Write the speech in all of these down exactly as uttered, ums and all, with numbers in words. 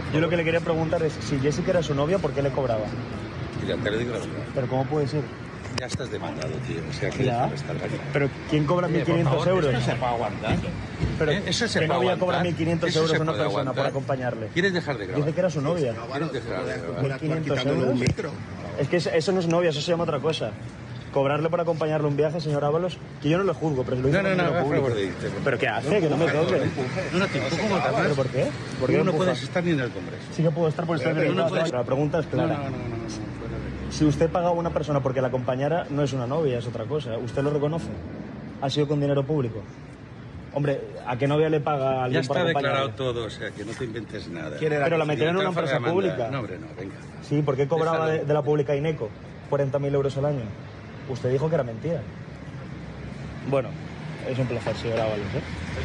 favor. Yo lo que le quería preguntar es, si Jessica era su novia, ¿por qué le cobraba? Mira, te lo digo la verdad. ¿Pero cómo puede ser? Ya estás demandado, tío. O sea, que Ya. déjame estar callado. ¿Pero quién cobra Oye, mil quinientos por favor, euros? Eso se puede aguantar. Pero ¿Eh? Eso se ¿qué puede novia aguantar. cobra mil quinientos Eso euros se a una puede persona aguantar. por acompañarle? ¿Quieres dejar de grabar? Dice que era su novia. ¿Quieres dejar de grabar? mil quinientos euros. Es que eso no es novia, eso se llama otra cosa. Cobrarle por acompañarle un viaje, señor Ábalos, que yo no lo juzgo, pero lo hizo No, no, con no, dinero a público. favor de irte. ¿Pero qué hace? Que no me toque. No, no, te empujo como te ¿Pero por qué? ¿Por qué Tú no empuja? puedes estar ni en el Congreso. Sí que puedo estar por estar en el no Congreso. puedes- La pregunta es No, clara. no, no, no, no, no, fuera de ahí. Si usted paga a una persona porque la acompañara, no es una novia, es otra cosa. ¿Usted lo reconoce? ¿Ha sido con dinero público? Hombre, ¿a qué novia le paga a Ya alguien por está acompañarle? declarado todo, o sea, que no te inventes nada. Pero la metieron en una Te vas a empresa demandar. pública. No, hombre, no, venga. Sí, ¿por qué cobraba Déjalo. de, de la pública Ineco cuarenta mil euros al año? Usted dijo que era mentira. Bueno, es un placer, señor Ábalos, ¿eh?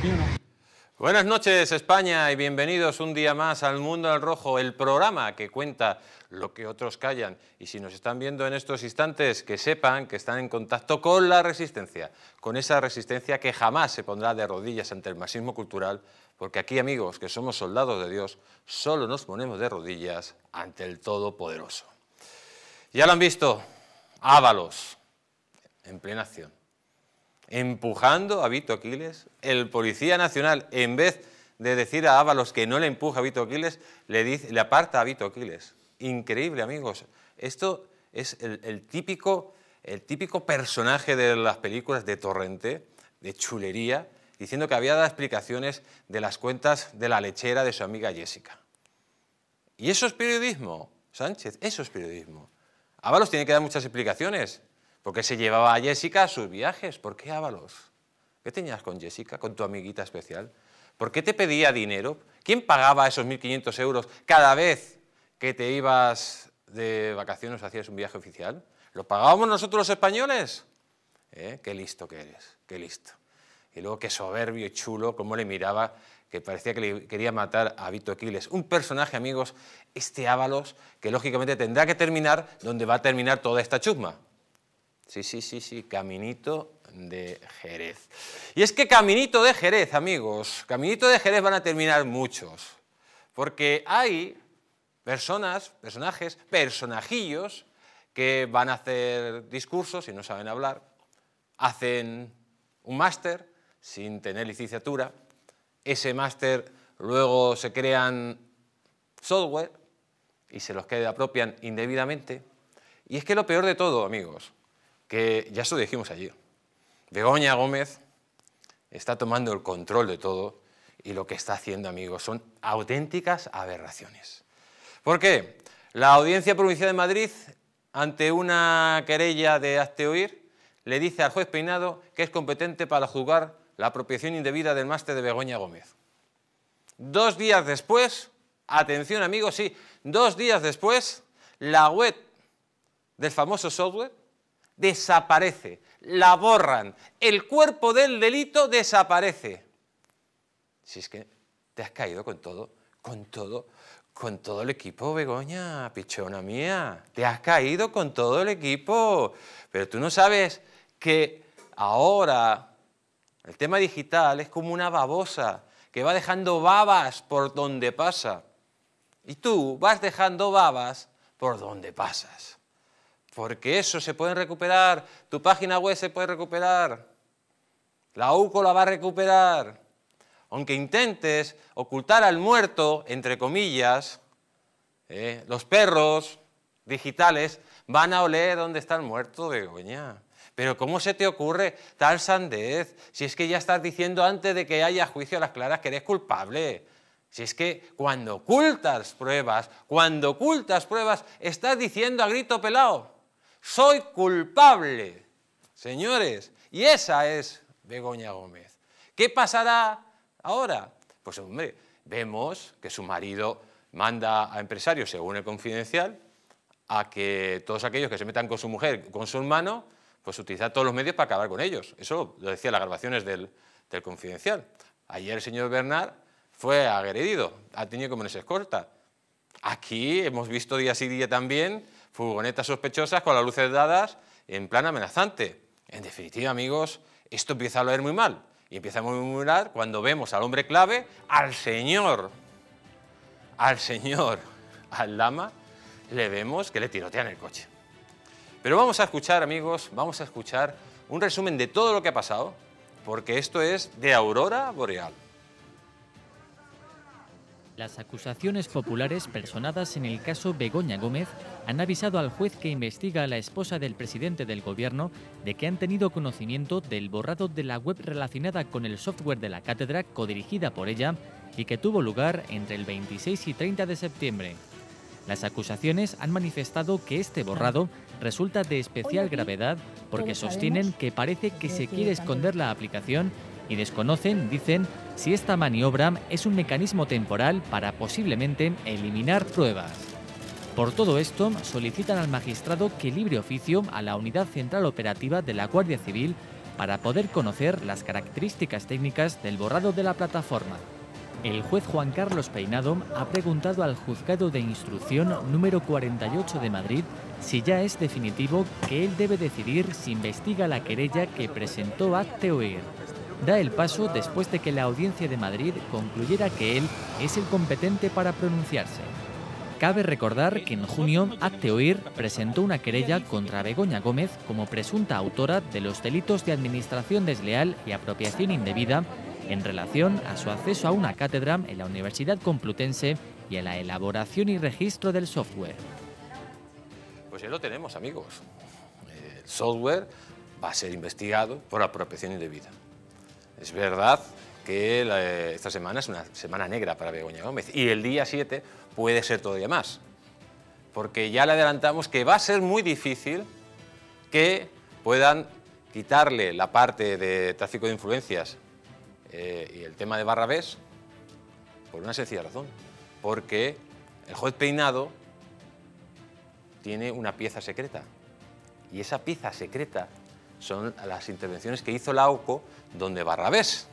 Buenas noches, España, y bienvenidos un día más al Mundo al Rojo, el programa que cuenta lo que otros callan. Y si nos están viendo en estos instantes, que sepan que están en contacto con la resistencia, con esa resistencia que jamás se pondrá de rodillas ante el marxismo cultural, porque aquí, amigos, que somos soldados de Dios, solo nos ponemos de rodillas ante el Todopoderoso. Ya lo han visto, Ábalos, en plena acción, empujando a Vito Aquiles. El Policía Nacional, en vez de decir a Ábalos que no le empuja a Vito Aquiles, le, dice, le aparta a Vito Aquiles. Increíble, amigos. Esto es el, el, típico, el típico personaje de las películas de Torrente, de chulería, diciendo que había dado explicaciones de las cuentas de la lechera de su amiga Jessica. ¿Y eso es periodismo, Sánchez? Eso es periodismo. Ábalos tiene que dar muchas explicaciones. ¿Por qué se llevaba a Jessica a sus viajes? ¿Por qué, Ábalos? ¿Qué tenías con Jessica, con tu amiguita especial? ¿Por qué te pedía dinero? ¿Quién pagaba esos mil quinientos euros cada vez que te ibas de vacaciones o hacías un viaje oficial? ¿Lo pagábamos nosotros los españoles? ¿Eh? Qué listo que eres, qué listo. Y luego qué soberbio y chulo, cómo le miraba, que parecía que le quería matar a Vito Aquiles. Un personaje, amigos, este Ábalos, que lógicamente tendrá que terminar donde va a terminar toda esta chusma. Sí, sí, sí, sí, Caminito de Jerez. Y es que Caminito de Jerez, amigos, Caminito de Jerez van a terminar muchos, porque hay personas, personajes, personajillos que van a hacer discursos y no saben hablar, hacen un máster sin tener licenciatura, ese máster luego se crean software y se los que apropian indebidamente. Y es que lo peor de todo, amigos, que ya eso lo dijimos ayer, Begoña Gómez está tomando el control de todo y lo que está haciendo, amigos, son auténticas aberraciones. ¿Por qué? La Audiencia Provincial de Madrid, ante una querella de hazte oír, le dice al juez Peinado que es competente para juzgar la apropiación indebida del máster de Begoña Gómez. Dos días después, atención amigos, sí, dos días después, la web del famoso software desaparece, la borran, el cuerpo del delito desaparece. Si es que te has caído con todo, con todo, con todo el equipo, Begoña, pichona mía, te has caído con todo el equipo, pero tú no sabes que ahora el tema digital es como una babosa que va dejando babas por donde pasa, y tú vas dejando babas por donde pasas. Porque eso se puede recuperar, tu página web se puede recuperar, la U C O la va a recuperar. Aunque intentes ocultar al muerto, entre comillas, eh, los perros digitales van a oler dónde está el muerto, Begoña. Pero ¿cómo se te ocurre tal sandez? Si es que ya estás diciendo antes de que haya juicio a las claras que eres culpable. Si es que cuando ocultas pruebas, cuando ocultas pruebas, estás diciendo a grito pelado, soy culpable, señores. Y esa es Begoña Gómez. ¿Qué pasará ahora? Pues hombre, vemos que su marido manda a empresarios, según el Confidencial, a que todos aquellos que se metan con su mujer, con su hermano, pues utilizar todos los medios para acabar con ellos. Eso lo decía las grabaciones del, del Confidencial. Ayer el señor Bernard fue agredido, ha tenido que ponerse escolta. Aquí hemos visto día sí día también furgonetas sospechosas con las luces dadas en plan amenazante. En definitiva, amigos, esto empieza a oler muy mal. Y empieza a muy mal cuando vemos al hombre clave, al señor, al señor Aldama le vemos que le tirotean el coche. Pero vamos a escuchar, amigos, vamos a escuchar un resumen de todo lo que ha pasado, porque esto es de Aurora Boreal. Las acusaciones populares personadas en el caso Begoña Gómez han avisado al juez que investiga a la esposa del presidente del gobierno de que han tenido conocimiento del borrado de la web relacionada con el software de la cátedra codirigida por ella y que tuvo lugar entre el veintiséis y treinta de septiembre. Las acusaciones han manifestado que este borrado resulta de especial gravedad porque sostienen que parece que se quiere esconder la aplicación y desconocen, dicen, si esta maniobra es un mecanismo temporal para posiblemente eliminar pruebas. Por todo esto, solicitan al magistrado que libre oficio a la Unidad Central Operativa de la Guardia Civil para poder conocer las características técnicas del borrado de la plataforma. El juez Juan Carlos Peinado ha preguntado al Juzgado de Instrucción número cuarenta y ocho de Madrid si ya es definitivo que él debe decidir si investiga la querella que presentó Hazte Oír. Da el paso después de que la Audiencia de Madrid concluyera que él es el competente para pronunciarse. Cabe recordar que en junio Hazte Oír presentó una querella contra Begoña Gómez como presunta autora de los delitos de administración desleal y apropiación indebida en relación a su acceso a una cátedra en la Universidad Complutense y a la elaboración y registro del software. Pues ya lo tenemos, amigos. El software va a ser investigado por apropiación indebida. Es verdad que la, esta semana es una semana negra para Begoña Gómez y el día siete puede ser todavía más, porque ya le adelantamos que va a ser muy difícil que puedan quitarle la parte de tráfico de influencias eh, y el tema de Barrabés por una sencilla razón, porque el juez Peinado tiene una pieza secreta y esa pieza secreta son las intervenciones que hizo la AUCO donde Barrabés,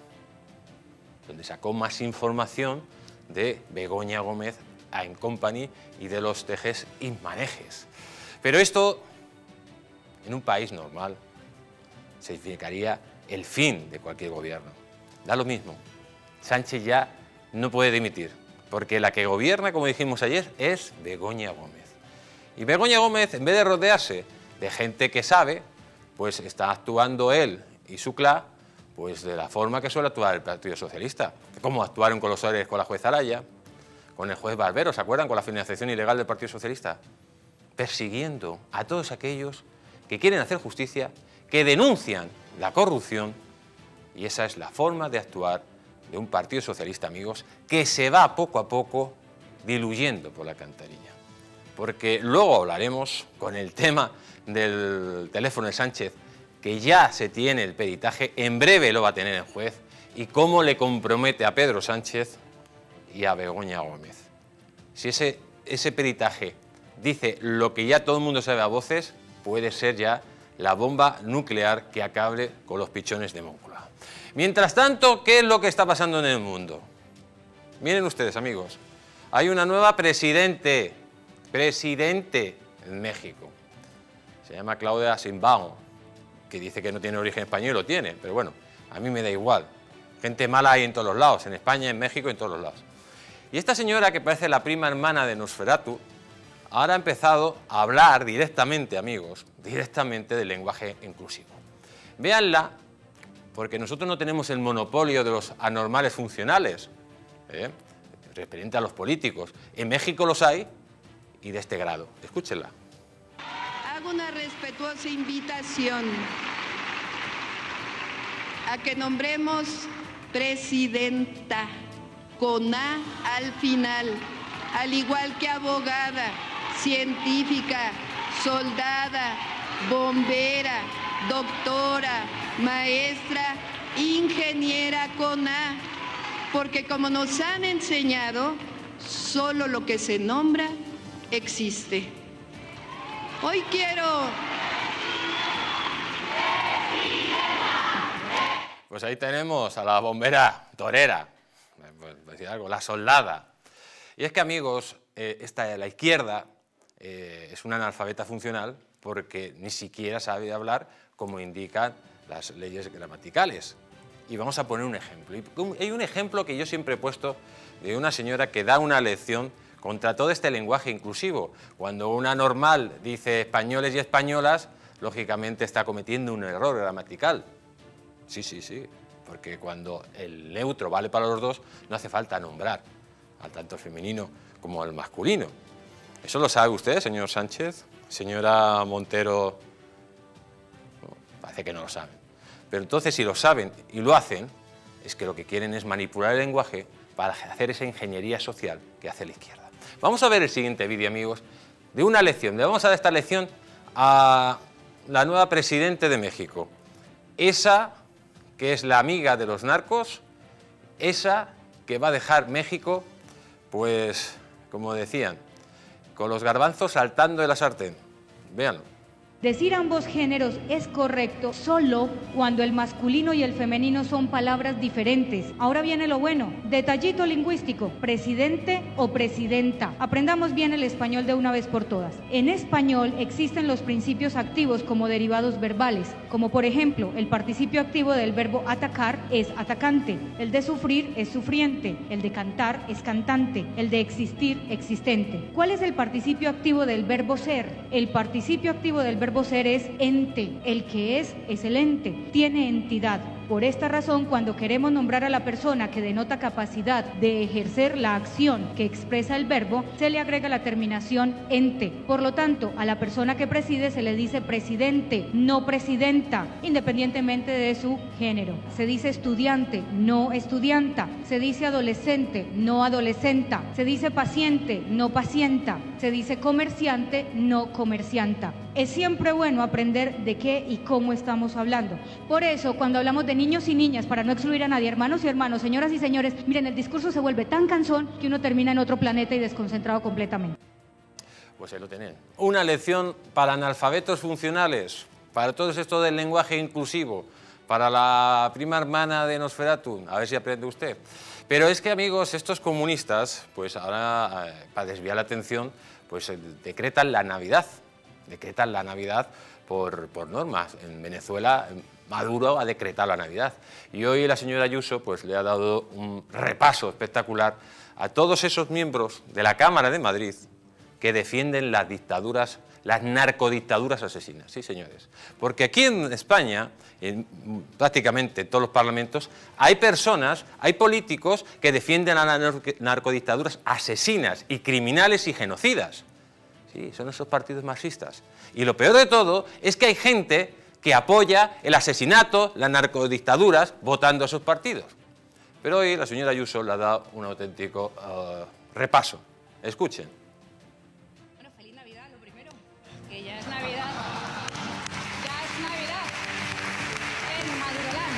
donde sacó más información de Begoña Gómez and Company y de los tejes y manejes. Pero esto, en un país normal, significaría el fin de cualquier gobierno. Da lo mismo. Sánchez ya no puede dimitir, porque la que gobierna, como dijimos ayer, es Begoña Gómez. Y Begoña Gómez, en vez de rodearse de gente que sabe, pues está actuando él y su clá pues de la forma que suele actuar el Partido Socialista, como actuaron con los Ores con la juez Araya, con el juez Barbero, ¿se acuerdan? Con la financiación ilegal del Partido Socialista, persiguiendo a todos aquellos que quieren hacer justicia, que denuncian la corrupción, y esa es la forma de actuar de un Partido Socialista, amigos, que se va poco a poco diluyendo por la alcantarilla. Porque luego hablaremos con el tema del teléfono de Sánchez, que ya se tiene el peritaje, en breve lo va a tener el juez, y cómo le compromete a Pedro Sánchez y a Begoña Gómez. Si ese, ese peritaje dice lo que ya todo el mundo sabe a voces, puede ser ya la bomba nuclear que acabe con los pichones de Móncula. Mientras tanto, ¿qué es lo que está pasando en el mundo? Miren ustedes, amigos, hay una nueva presidente, presidente en México. Se llama Claudia Sheinbaum, que dice que no tiene origen español y lo tiene, pero bueno, a mí me da igual. Gente mala hay en todos los lados, en España, en México, en todos los lados. Y esta señora, que parece la prima hermana de Nosferatu, ahora ha empezado a hablar directamente, amigos, directamente del lenguaje inclusivo. Véanla, porque nosotros no tenemos el monopolio de los anormales funcionales, ¿eh? referente a los políticos. En México los hay y de este grado. Escúchenla. Hago una respetuosa invitación a que nombremos presidenta con A al final, al igual que abogada, científica, soldada, bombera, doctora, maestra, ingeniera con A, porque como nos han enseñado, solo lo que se nombra existe. Hoy quiero... Pues ahí tenemos a la bombera torera, pues decir algo, la soldada. Y es que, amigos, eh, esta, la izquierda eh, es una analfabeta funcional porque ni siquiera sabe hablar como indican las leyes gramaticales. Y vamos a poner un ejemplo. Y hay un ejemplo que yo siempre he puesto de una señora que da una lección contra todo este lenguaje inclusivo. Cuando una normal dice españoles y españolas, lógicamente está cometiendo un error gramatical. Sí, sí, sí, porque cuando el neutro vale para los dos, no hace falta nombrar al tanto femenino como al masculino. ¿Eso lo sabe usted, señor Sánchez? Señora Montero, no, parece que no lo saben. Pero entonces, si lo saben y lo hacen, es que lo que quieren es manipular el lenguaje para hacer esa ingeniería social que hace la izquierda. Vamos a ver el siguiente vídeo, amigos, de una lección. Le vamos a dar esta lección a la nueva presidenta de México. Esa que es la amiga de los narcos, esa que va a dejar México, pues, como decían, con los garbanzos saltando de la sartén. Véanlo. Decir ambos géneros es correcto solo cuando el masculino y el femenino son palabras diferentes. Ahora viene lo bueno. Detallito lingüístico. Presidente o presidenta. Aprendamos bien el español de una vez por todas. En español existen los principios activos como derivados verbales, como por ejemplo, el participio activo del verbo atacar es atacante, el de sufrir es sufriente, el de cantar es cantante, el de existir existente. ¿Cuál es el participio activo del verbo ser? El participio activo del verbo ser es ente, el que es es el ente, tiene entidad. Por esta razón, cuando queremos nombrar a la persona que denota capacidad de ejercer la acción que expresa el verbo, se le agrega la terminación ente. Por lo tanto, a la persona que preside se le dice presidente, no presidenta, independientemente de su género. Se dice estudiante, no estudianta. Se dice adolescente, no adolescenta. Se dice paciente, no pacienta. Se dice comerciante, no comercianta. Es siempre bueno aprender de qué y cómo estamos hablando. Por eso, cuando hablamos de niños y niñas, para no excluir a nadie, hermanos y hermanos, señoras y señores, miren, el discurso se vuelve tan cansón que uno termina en otro planeta y desconcentrado completamente. Pues ahí lo tienen. Una lección para analfabetos funcionales, para todo esto del lenguaje inclusivo, para la prima hermana de Nosferatu, a ver si aprende usted. Pero es que, amigos, estos comunistas, pues ahora, eh, para desviar la atención, pues eh, decretan la Navidad. Decretan la Navidad por, por normas. En Venezuela, Maduro ha decretado la Navidad. Y hoy la señora Ayuso pues, le ha dado un repaso espectacular a todos esos miembros de la Cámara de Madrid que defienden las dictaduras, las narcodictaduras asesinas. Sí, señores. Porque aquí en España, en prácticamente en todos los parlamentos, hay personas, hay políticos que defienden a las narcodictaduras asesinas y criminales y genocidas. Sí, son esos partidos marxistas. Y lo peor de todo es que hay gente que apoya el asesinato, las narcodictaduras, votando a esos partidos. Pero hoy la señora Ayuso le ha dado un auténtico uh, repaso. Escuchen. Bueno, feliz Navidad, lo primero, que ya es Navidad. Ya es Navidad en Maduroland,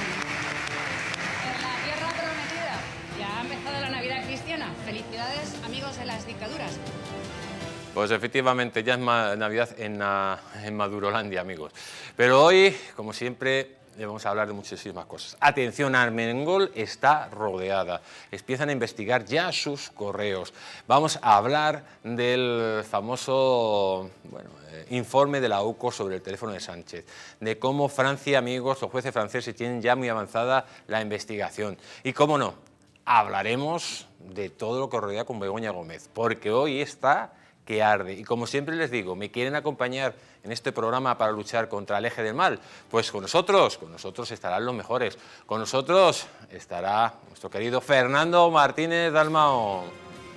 en la tierra prometida. Ya ha empezado la Navidad cristiana. Felicidades, amigos de las dictaduras. Pues efectivamente, ya es Navidad en, uh, en Madurolandia, amigos. Pero hoy, como siempre, le vamos a hablar de muchísimas cosas. Atención, Armengol está rodeada. Empiezan a investigar ya sus correos. Vamos a hablar del famoso bueno, eh, informe de la U C O sobre el teléfono de Sánchez, de cómo Francia, amigos, los jueces franceses tienen ya muy avanzada la investigación. Y cómo no, hablaremos de todo lo que rodea con Begoña Gómez, porque hoy está que arde. Y como siempre les digo, ¿me quieren acompañar en este programa para luchar contra el eje del mal? Pues con nosotros, con nosotros estarán los mejores. Con nosotros estará nuestro querido Fernando Martínez Dalmao.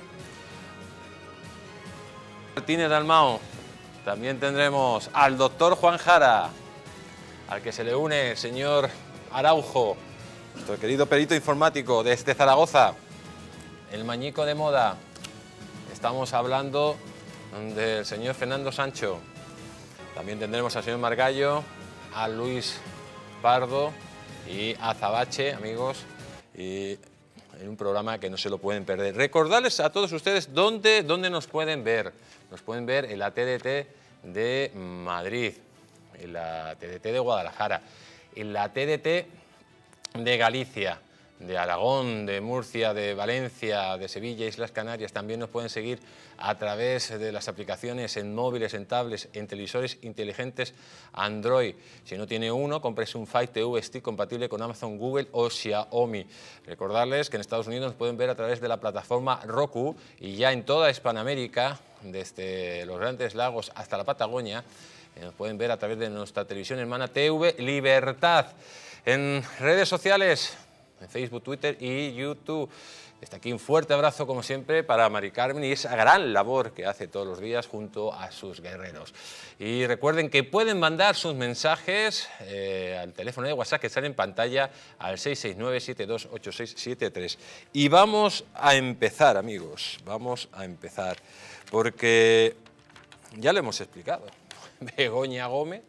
Martínez Dalmao. También tendremos al doctor Juan Jara, al que se le une el señor Araujo, nuestro querido perito informático desde Zaragoza, el mañico de moda. Estamos hablando del señor Fernando Sancho. También tendremos al señor Margallo, a Luis Pardo y a Zabache, amigos, y en un programa que no se lo pueden perder. Recordarles a todos ustedes dónde, dónde nos pueden ver. Nos pueden ver en la T D T de Madrid, en la T D T de Guadalajara, en la T D T de Galicia, de Aragón, de Murcia, de Valencia, de Sevilla, Islas Canarias, también nos pueden seguir a través de las aplicaciones en móviles, en tablets, en televisores inteligentes Android. Si no tiene uno, cómprese un Fire T V Stick compatible con Amazon, Google o Xiaomi. Recordarles que en Estados Unidos nos pueden ver a través de la plataforma Roku y ya en toda Hispanoamérica, desde los Grandes Lagos hasta la Patagonia, nos pueden ver a través de nuestra televisión hermana T V Libertad. En redes sociales, en Facebook, Twitter y YouTube. Desde aquí un fuerte abrazo, como siempre, para Mari Carmen y esa gran labor que hace todos los días junto a sus guerreros. Y recuerden que pueden mandar sus mensajes eh, al teléfono de WhatsApp que sale en pantalla al seis seis nueve, siete dos ocho seis siete tres. Y vamos a empezar, amigos, vamos a empezar, porque ya lo hemos explicado. Begoña Gómez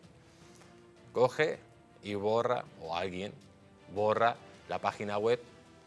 coge y borra, o alguien borra, la página web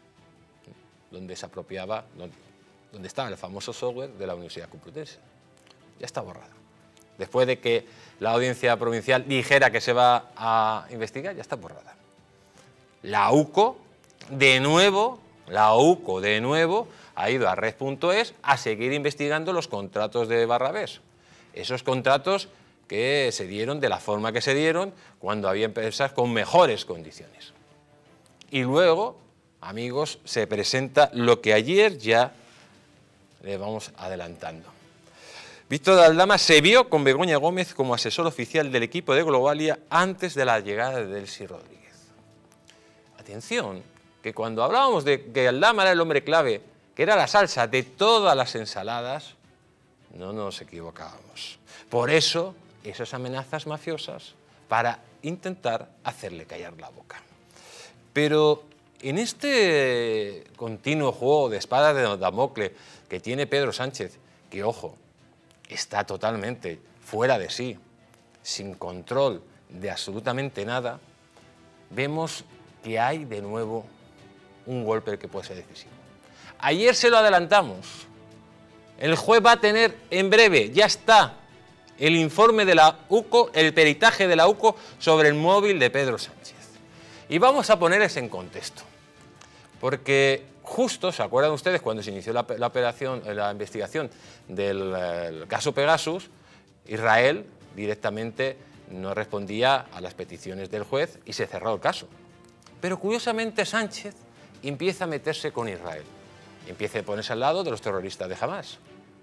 donde se apropiaba, donde, donde estaba el famoso software de la Universidad Complutense. Ya está borrada. Después de que la audiencia provincial dijera que se va a investigar, ya está borrada. La UCO, de nuevo, la UCO de nuevo, ha ido a red punto es a seguir investigando los contratos de Barrabés. Esos contratos que se dieron de la forma que se dieron cuando había empresas con mejores condiciones. Y luego, amigos, se presenta lo que ayer ya le vamos adelantando. Víctor de Aldama se vio con Begoña Gómez como asesor oficial del equipo de Globalia antes de la llegada de Delcy Rodríguez. Atención, que cuando hablábamos de que Aldama era el hombre clave, que era la salsa de todas las ensaladas, no nos equivocábamos. Por eso, esas amenazas mafiosas para intentar hacerle callar la boca. Pero en este continuo juego de espada de Damocles que tiene Pedro Sánchez, que, ojo, está totalmente fuera de sí, sin control de absolutamente nada, vemos que hay de nuevo un golpe que puede ser decisivo. Ayer se lo adelantamos. El juez va a tener en breve, ya está, el informe de la UCO, el peritaje de la UCO sobre el móvil de Pedro Sánchez. Y vamos a ponerles en contexto, porque justo, ¿se acuerdan ustedes cuando se inició la, la, operación, la investigación del el caso Pegasus? Israel directamente no respondía a las peticiones del juez y se cerró el caso. Pero curiosamente Sánchez empieza a meterse con Israel, empieza a ponerse al lado de los terroristas de Hamás.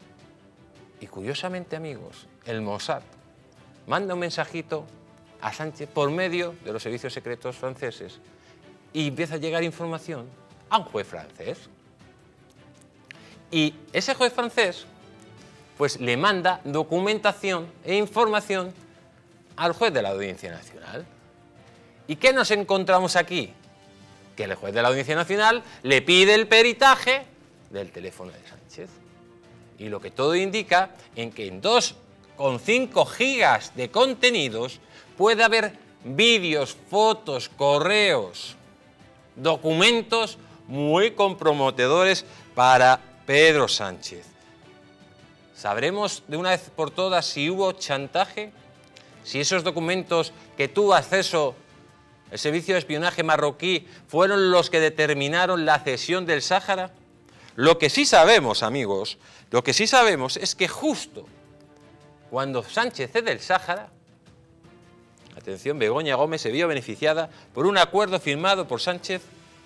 Y curiosamente, amigos, el Mossad manda un mensajito a Sánchez por medio de los servicios secretos franceses y empieza a llegar información a un juez francés. Y ese juez francés pues le manda documentación e información al juez de la Audiencia Nacional. ¿Y qué nos encontramos aquí? Que el juez de la Audiencia Nacional le pide el peritaje del teléfono de Sánchez. Y lo que todo indica en que en dos coma cinco gigas de contenidos puede haber vídeos, fotos, correos, documentos muy comprometedores para Pedro Sánchez. ¿Sabremos de una vez por todas si hubo chantaje? Si esos documentos que tuvo acceso el servicio de espionaje marroquí fueron los que determinaron la cesión del Sáhara. Lo que sí sabemos, amigos, lo que sí sabemos es que justo cuando Sánchez cede el Sáhara, atención, Begoña Gómez se vio beneficiada por un acuerdo firmado por Sánchez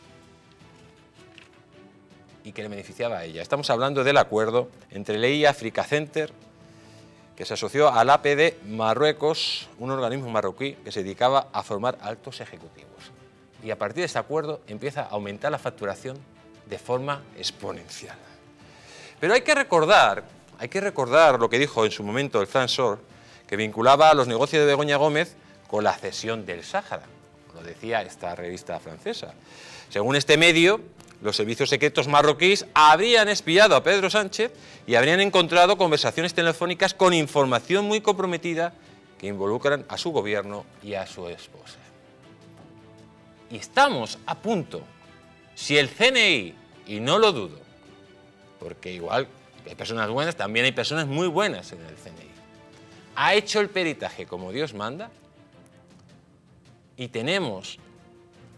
y que le beneficiaba a ella. Estamos hablando del acuerdo entre Leia Africa Center, que se asoció al A P D Marruecos, un organismo marroquí que se dedicaba a formar altos ejecutivos. Y a partir de este acuerdo empieza a aumentar la facturación de forma exponencial. Pero hay que recordar, hay que recordar lo que dijo en su momento el Frank Sor, que vinculaba a los negocios de Begoña Gómez con la cesión del Sáhara. Lo decía esta revista francesa. Según este medio, los servicios secretos marroquíes habrían espiado a Pedro Sánchez y habrían encontrado conversaciones telefónicas con información muy comprometida que involucran a su gobierno y a su esposa. Y estamos a punto, si el C N I, y no lo dudo, porque igual que hay personas buenas, también hay personas muy buenas en el C N I, ha hecho el peritaje como Dios manda y tenemos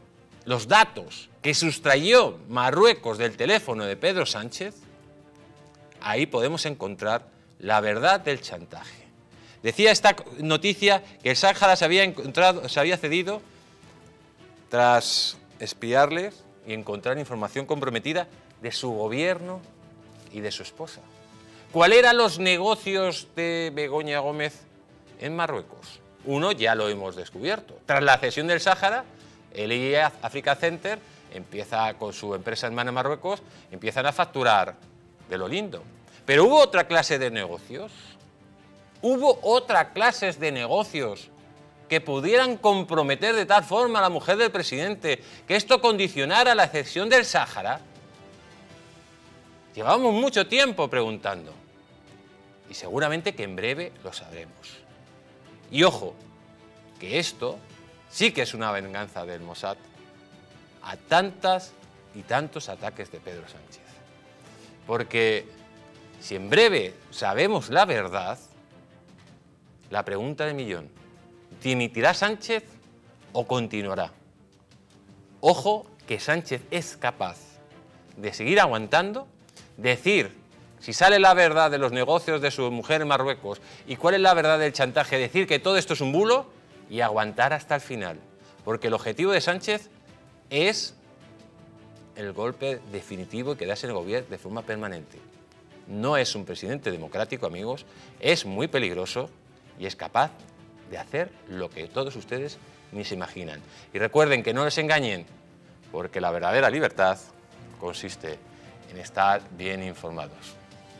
los datos que sustrayó Marruecos del teléfono de Pedro Sánchez, ahí podemos encontrar la verdad del chantaje. Decía esta noticia que el Sáhara se había, encontrado, se había cedido tras espiarles y encontrar información comprometida de su gobierno y de su esposa. ¿Cuáles eran los negocios de Begoña Gómez en Marruecos? Uno ya lo hemos descubierto. Tras la cesión del Sáhara, el I E A Africa Center empieza con su empresa hermana en Marruecos, empiezan a facturar de lo lindo. Pero hubo otra clase de negocios, hubo otra clase de negocios que pudieran comprometer de tal forma a la mujer del presidente que esto condicionara la cesión del Sáhara. Llevamos mucho tiempo preguntando y seguramente que en breve lo sabremos. Y ojo, que esto sí que es una venganza del Mossad a tantas y tantos ataques de Pedro Sánchez. Porque si en breve sabemos la verdad, la pregunta del millón, ¿dimitirá Sánchez o continuará? Ojo que Sánchez es capaz de seguir aguantando, decir si sale la verdad de los negocios de su mujer en Marruecos y cuál es la verdad del chantaje, decir que todo esto es un bulo y aguantar hasta el final. Porque el objetivo de Sánchez es el golpe definitivo y quedarse en el gobierno de forma permanente. No es un presidente democrático, amigos, es muy peligroso y es capaz de hacer lo que todos ustedes ni se imaginan. Y recuerden que no les engañen, porque la verdadera libertad consiste en estar bien informados.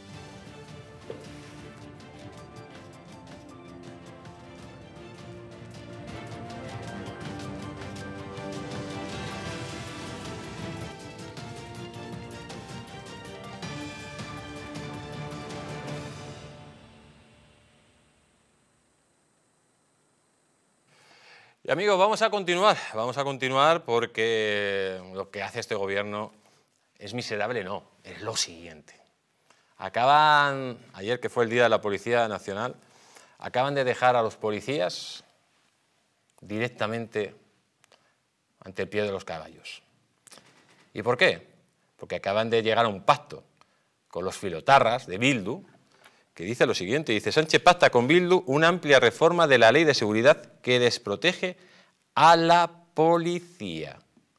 Y amigos, vamos a continuar, vamos a continuar porque lo que hace este gobierno es miserable, no, es lo siguiente. Acaban, ayer que fue el Día de la Policía Nacional, acaban de dejar a los policías directamente ante el pie de los caballos. ¿Y por qué? Porque acaban de llegar a un pacto con los filotarras de Bildu, que dice lo siguiente, dice: Sánchez pacta con Bildu una amplia reforma de la ley de seguridad que desprotege a la policía.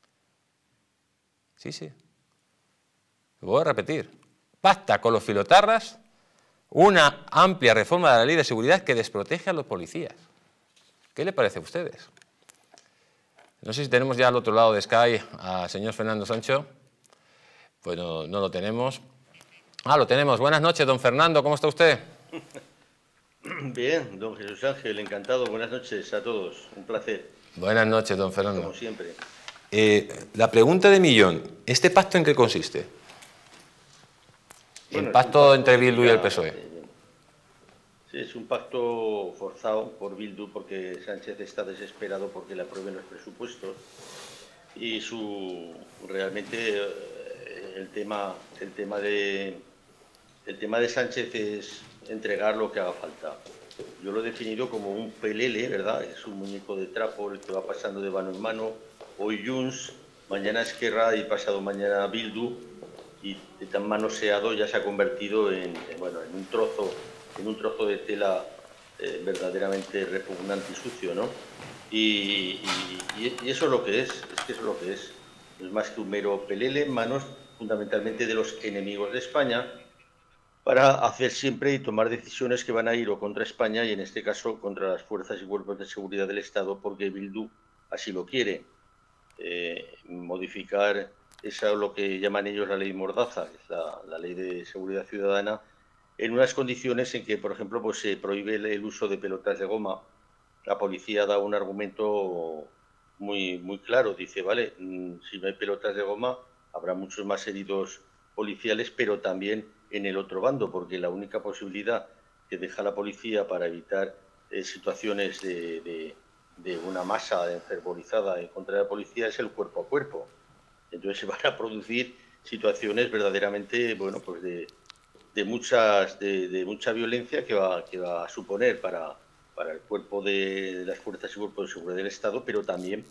Sí, sí. Lo voy a repetir. Pacta con los filotarras una amplia reforma de la ley de seguridad que desprotege a los policías. ¿Qué le parece a ustedes? No sé si tenemos ya al otro lado de Sky al señor Fernando Sancho. Pues no, no lo tenemos. Ah, lo tenemos. Buenas noches, don Fernando. ¿Cómo está usted? Bien, don Jesús Ángel, encantado. Buenas noches a todos. Un placer. Buenas noches, don Fernando. Como siempre. Eh, la pregunta de millón, ¿este pacto en qué consiste? Bueno, el pacto, pacto entre Bildu y el ya, P S O E. eh, Sí, es un pacto forzado por Bildu porque Sánchez está desesperado porque le aprueben los presupuestos y su realmente eh, el tema el tema de el tema de Sánchez es entregar lo que haga falta. Yo lo he definido como un pelele, ¿verdad? Es un muñeco de trapo el que va pasando de mano en mano. Hoy Junts, mañana Esquerra y pasado mañana Bildu, y de tan manoseado ya se ha convertido en, en, bueno, en un trozo en un trozo de tela eh, verdaderamente repugnante y sucio, ¿no? Y, y, y eso es lo que es, es que eso es lo que es. No es más que un mero pelele en manos fundamentalmente de los enemigos de España, para hacer siempre y tomar decisiones que van a ir o contra España y en este caso contra las fuerzas y cuerpos de seguridad del Estado, porque Bildu así lo quiere. Eh, modificar esa, lo que llaman ellos la ley Mordaza, que es la, la ley de seguridad ciudadana, en unas condiciones en que, por ejemplo, pues se prohíbe el, el uso de pelotas de goma. La policía da un argumento muy, muy claro, dice, vale, si no hay pelotas de goma habrá muchos más heridos policiales, pero también en el otro bando, porque la única posibilidad que deja la policía para evitar eh, situaciones de, de, de una masa enfervorizada en contra de la policía es el cuerpo a cuerpo. Entonces se van a producir situaciones verdaderamente, bueno, pues de, de muchas de, de mucha violencia que va, que va a suponer para, para el cuerpo de, de las fuerzas y cuerpos de seguridad del Estado, pero también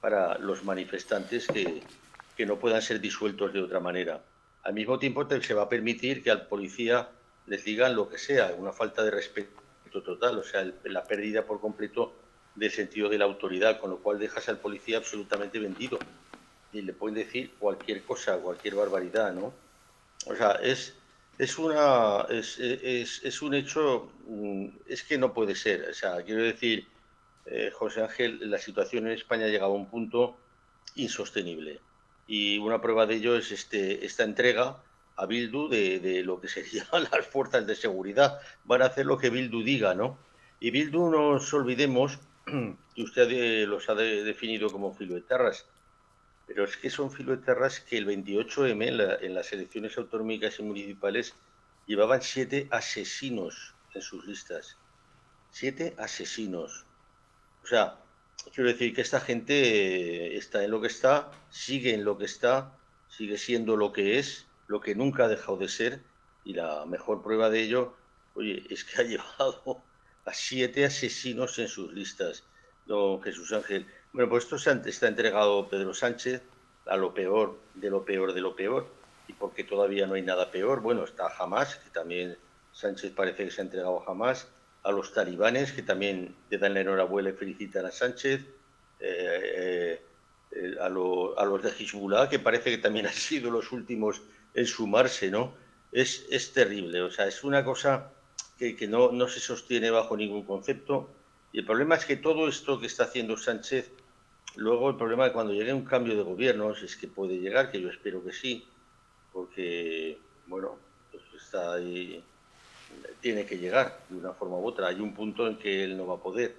para los manifestantes que, que no puedan ser disueltos de otra manera. Al mismo tiempo se va a permitir que al policía les digan lo que sea, una falta de respeto total, o sea, el, la pérdida por completo del sentido de la autoridad, con lo cual dejas al policía absolutamente vendido y le pueden decir cualquier cosa, cualquier barbaridad, ¿no? O sea, es, es, una, es, es, es un hecho, es que no puede ser, o sea, quiero decir, eh, José Ángel, la situación en España ha llegado a un punto insostenible y una prueba de ello es este, esta entrega a Bildu de, de lo que serían las fuerzas de seguridad. Van a hacer lo que Bildu diga, ¿no? Y Bildu, no nos olvidemos que usted de, los ha de, definido como filoetarras, pero es que son filoetarras que el veintiocho eme, en, la, en las elecciones autonómicas y municipales, llevaban siete asesinos en sus listas. Siete asesinos. O sea, quiero decir que esta gente está en lo que está, sigue en lo que está, sigue siendo lo que es, lo que nunca ha dejado de ser, y la mejor prueba de ello, oye, es que ha llevado a siete asesinos en sus listas, don Jesús Ángel. Bueno, pues esto se está entregado Pedro Sánchez a lo peor de lo peor de lo peor, y porque todavía no hay nada peor, bueno, está Hamás, que también Sánchez parece que se ha entregado a Hamás, a los talibanes, que también le dan la enhorabuena y felicitan a Sánchez, eh, eh, a, lo, a los de Hezbollah, que parece que también han sido los últimos en sumarse, ¿no? Es, es terrible, o sea, es una cosa que, que no, no se sostiene bajo ningún concepto, y el problema es que todo esto que está haciendo Sánchez, luego el problema de cuando llegue un cambio de gobiernos, es que puede llegar, que yo espero que sí, porque, bueno, pues está ahí, tiene que llegar de una forma u otra, hay un punto en que él no va a poder,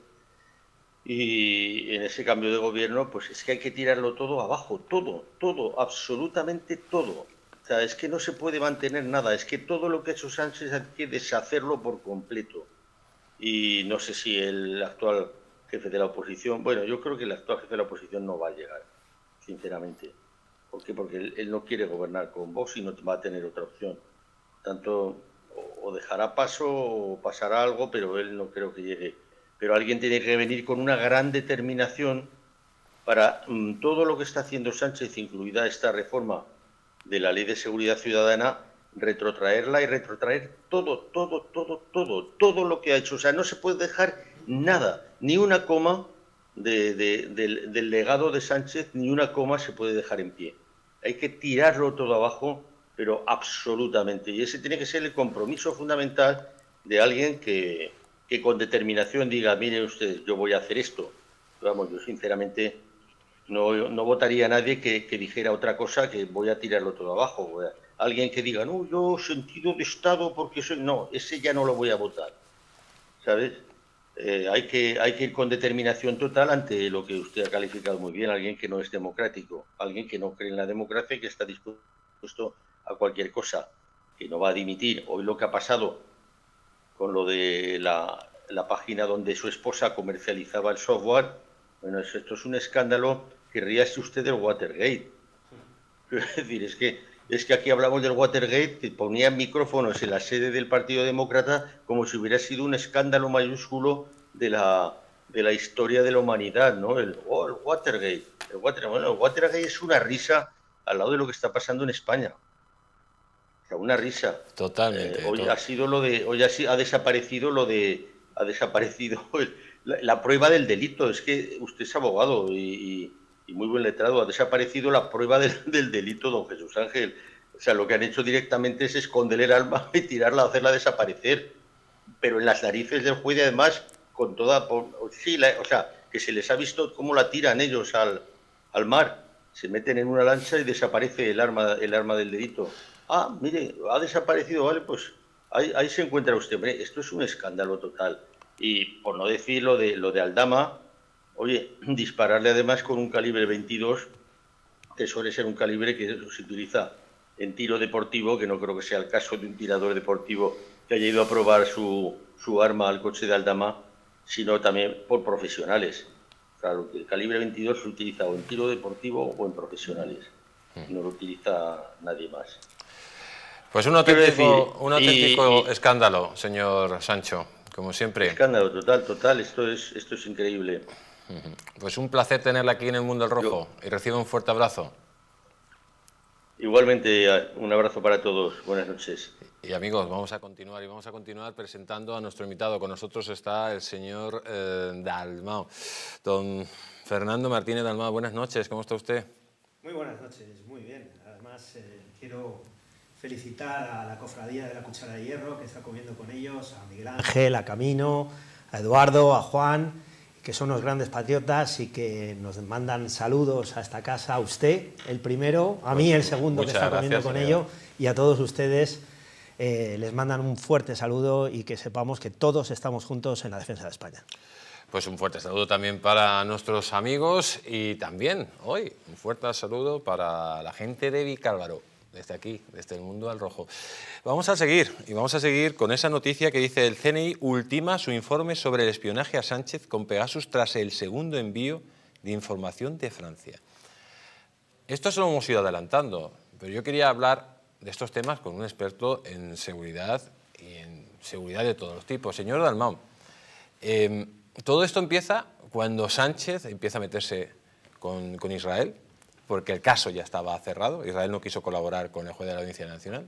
y en ese cambio de gobierno, pues es que hay que tirarlo todo abajo, todo, todo, absolutamente todo. O sea, es que no se puede mantener nada, es que todo lo que ha hecho Sánchez hay que deshacerlo por completo. Y no sé si el actual jefe de la oposición, bueno, yo creo que el actual jefe de la oposición no va a llegar, sinceramente. ¿Por qué? Porque él, él no quiere gobernar con Vox y no va a tener otra opción. Tanto o, o dejará paso o pasará algo, pero él no creo que llegue. Pero alguien tiene que venir con una gran determinación para um, todo lo que está haciendo Sánchez, incluida esta reforma de la Ley de Seguridad Ciudadana, retrotraerla y retrotraer todo, todo, todo, todo, todo lo que ha hecho. O sea, no se puede dejar nada, ni una coma de, de, de, del legado de Sánchez, ni una coma se puede dejar en pie. Hay que tirarlo todo abajo, pero absolutamente. Y ese tiene que ser el compromiso fundamental de alguien que, que con determinación diga, mire usted, yo voy a hacer esto. Vamos, yo sinceramente no, no votaría a nadie que, que dijera otra cosa que voy a tirarlo todo abajo. Voy a, alguien que diga, no, yo sentido de Estado porque soy... No, ese ya no lo voy a votar, ¿sabes? Eh, hay, que, hay que ir con determinación total ante lo que usted ha calificado muy bien, alguien que no es democrático, alguien que no cree en la democracia y que está dispuesto a cualquier cosa, que no va a dimitir. Hoy lo que ha pasado con lo de la, la página donde su esposa comercializaba el software, bueno, esto es un escándalo que ríase usted del Watergate. Es decir, es que, es que aquí hablamos del Watergate, que ponían micrófonos en la sede del Partido Demócrata como si hubiera sido un escándalo mayúsculo de la, de la historia de la humanidad, ¿no? El, oh, el Watergate. El Watergate. Bueno, el Watergate es una risa al lado de lo que está pasando en España. O sea, una risa. Totalmente. Eh, hoy to ha sido lo de, hoy ha, ha desaparecido lo de, ha desaparecido el, la, la prueba del delito. Es que usted es abogado y, y, y muy buen letrado. Ha desaparecido la prueba del, del delito, don Jesús Ángel. O sea, lo que han hecho directamente es esconder el arma y tirarla, hacerla desaparecer. Pero en las narices del juez, y además, con toda... Sí, la, o sea, que se les ha visto cómo la tiran ellos al, al mar. Se meten en una lancha y desaparece el arma, el arma del delito. Ah, mire, ha desaparecido, vale, pues ahí, ahí se encuentra usted. Hombre, esto es un escándalo total. Y por no decir lo de, lo de Aldama, oye, dispararle además con un calibre veintidós, que suele ser un calibre que se utiliza en tiro deportivo, que no creo que sea el caso de un tirador deportivo que haya ido a probar su, su arma al coche de Aldama, sino también por profesionales. Claro, el calibre veintidós se utiliza o en tiro deportivo o en profesionales. No lo utiliza nadie más. Pues un auténtico, decir, un auténtico y, y, escándalo, señor Sancho, como siempre. Escándalo total, total. Esto es, esto es increíble. Pues un placer tenerla aquí en el Mundo del Rojo y reciba un fuerte abrazo. Igualmente, un abrazo para todos. Buenas noches. Y amigos, vamos a continuar y vamos a continuar presentando a nuestro invitado. Con nosotros está el señor eh, Dalmau. Don Fernando Martínez Dalmau, buenas noches, ¿cómo está usted? Muy buenas noches, muy bien. Además, eh, quiero felicitar a la cofradía de la Cuchara de Hierro, que está comiendo con ellos, a Miguel Ángel, a Camino, a Eduardo, a Juan, que son unos grandes patriotas y que nos mandan saludos a esta casa, a usted, el primero, a mí el segundo, que está comiendo con ellos, y a todos ustedes eh, les mandan un fuerte saludo y que sepamos que todos estamos juntos en la defensa de España. Pues un fuerte saludo también para nuestros amigos y también hoy un fuerte saludo para la gente de Vicálvaro, desde aquí, desde el Mundo al Rojo. Vamos a seguir, y vamos a seguir con esa noticia que dice: el C N I ultima su informe sobre el espionaje a Sánchez con Pegasus tras el segundo envío de información de Francia. Esto se lo hemos ido adelantando, pero yo quería hablar de estos temas con un experto en seguridad y en seguridad de todos los tipos. Señor Dalmau, eh, todo esto empieza cuando Sánchez empieza a meterse con, con Israel, porque el caso ya estaba cerrado. Israel no quiso colaborar con el juez de la Audiencia Nacional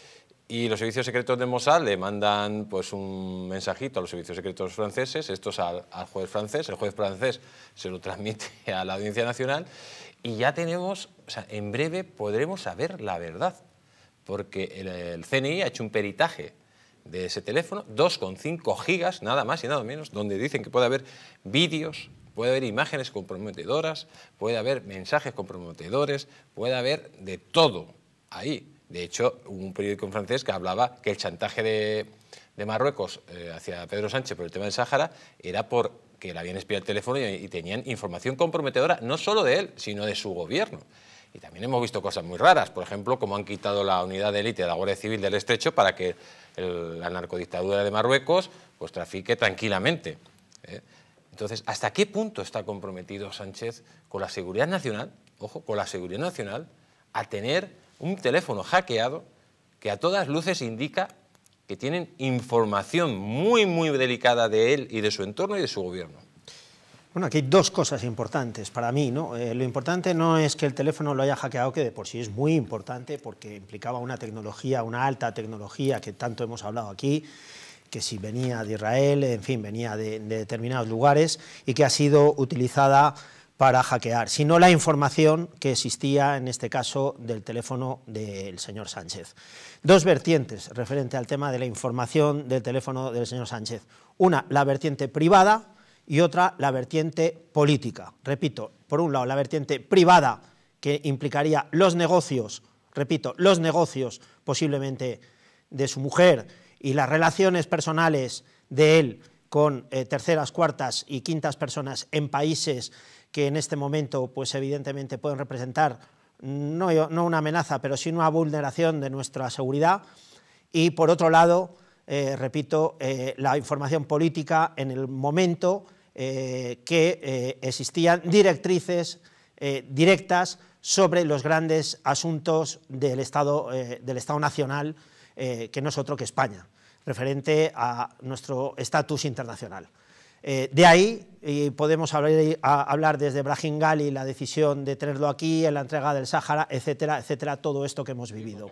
y los servicios secretos de Mossad le mandan pues un mensajito a los servicios secretos franceses, estos al, al juez francés, el juez francés se lo transmite a la Audiencia Nacional y ya tenemos, o sea, en breve podremos saber la verdad, porque el, el C N I ha hecho un peritaje de ese teléfono, dos coma cinco gigas, nada más y nada menos, donde dicen que puede haber vídeos, puede haber imágenes comprometedoras, puede haber mensajes comprometedores, puede haber de todo ahí. De hecho, hubo un periódico en francés que hablaba que el chantaje de, de Marruecos eh, hacia Pedro Sánchez por el tema del Sáhara era porque le habían espiado el teléfono y, y tenían información comprometedora, no solo de él, sino de su gobierno. Y también hemos visto cosas muy raras, por ejemplo, como han quitado la unidad de élite de la Guardia Civil del Estrecho para que el, la narcodictadura de Marruecos pues trafique tranquilamente, ¿eh? Entonces, ¿hasta qué punto está comprometido Sánchez con la seguridad nacional, ojo, con la seguridad nacional, a tener un teléfono hackeado que a todas luces indica que tienen información muy, muy delicada de él y de su entorno y de su gobierno? Bueno, aquí hay dos cosas importantes para mí, ¿no? Eh, lo importante no es que el teléfono lo haya hackeado, que de por sí es muy importante porque implicaba una tecnología, una alta tecnología que tanto hemos hablado aquí, que si venía de Israel, en fin, venía de, de determinados lugares y que ha sido utilizada para hackear, sino la información que existía, en este caso, del teléfono del señor Sánchez. Dos vertientes referente al tema de la información del teléfono del señor Sánchez. Una, la vertiente privada, y otra, la vertiente política. Repito, por un lado, la vertiente privada, que implicaría los negocios, repito, los negocios posiblemente de su mujer y las relaciones personales de él con eh, terceras, cuartas y quintas personas en países que en este momento, pues evidentemente pueden representar no, no una amenaza, pero sí una vulneración de nuestra seguridad. Y por otro lado, Eh, repito, eh, la información política en el momento eh, que eh, existían directrices eh, directas sobre los grandes asuntos del Estado, eh, del Estado Nacional, eh, que no es otro que España, referente a nuestro estatus internacional. Eh, de ahí y podemos hablar, a, hablar desde Brahim Gali, la decisión de tenerlo aquí, en la entrega del Sáhara, etcétera, etcétera, todo esto que hemos vivido.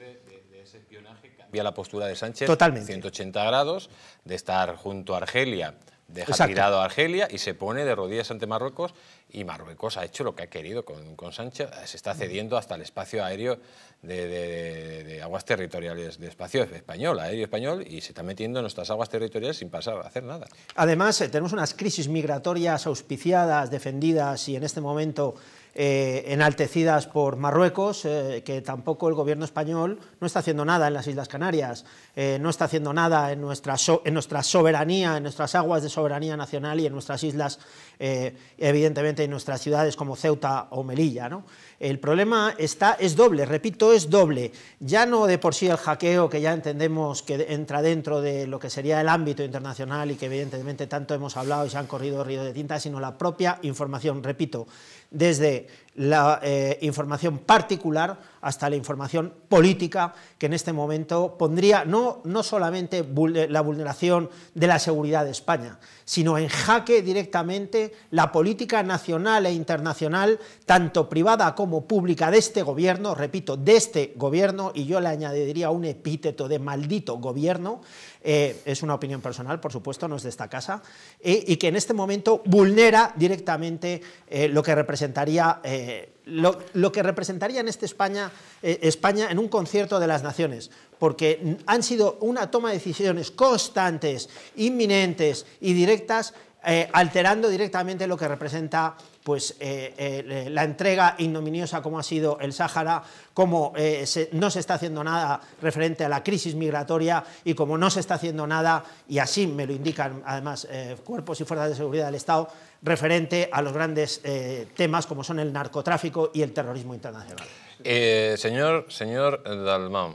Cambia la postura de Sánchez Totalmente. ciento ochenta grados, de estar junto a Argelia, deja Exacto. tirado a Argelia y se pone de rodillas ante Marruecos, y Marruecos ha hecho lo que ha querido con, con Sánchez, se está cediendo hasta el espacio aéreo de, de, de, de aguas territoriales, de espacio español, aéreo español, y se está metiendo en nuestras aguas territoriales sin pasar a hacer nada. Además, eh, tenemos unas crisis migratorias auspiciadas, defendidas y en este momento eh, enaltecidas por Marruecos, eh, que tampoco el gobierno español no está haciendo nada en las Islas Canarias, eh, no está haciendo nada en nuestra, so en nuestra soberanía, en nuestras aguas de soberanía nacional y en nuestras islas, eh, evidentemente en nuestras ciudades como Ceuta o Melilla, ¿no? El problema está, es doble, repito, es doble, ya no de por sí el hackeo, que ya entendemos que entra dentro de lo que sería el ámbito internacional y que evidentemente tanto hemos hablado y se han corrido ríos de tinta, sino la propia información, repito, desde la eh, información particular hasta la información política, que en este momento pondría no, no solamente la vulneración de la seguridad de España, sino en jaque directamente la política nacional e internacional, tanto privada como pública, de este gobierno, repito, de este gobierno, y yo le añadiría un epíteto de maldito gobierno, eh, es una opinión personal, por supuesto, no es de esta casa, eh, y que en este momento vulnera directamente eh, lo que representaría eh, Lo, lo que representaría en este España, eh, España en un concierto de las naciones, porque han sido una toma de decisiones constantes, inminentes y directas, eh, alterando directamente lo que representa pues, eh, eh, la entrega ignominiosa como ha sido el Sáhara, como eh, se, no se está haciendo nada referente a la crisis migratoria y como no se está haciendo nada, y así me lo indican además eh, cuerpos y fuerzas de seguridad del Estado, referente a los grandes eh, temas como son el narcotráfico y el terrorismo internacional. Eh, señor, señor Dalmau,